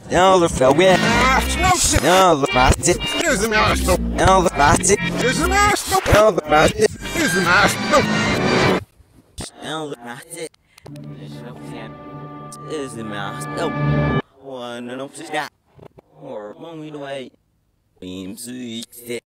All the flowing. All the party. Here's the master. All the party. Here's the master. All the party. Here's the master. All the party. Is the master. One and up to that. Or one way. Beam sweet.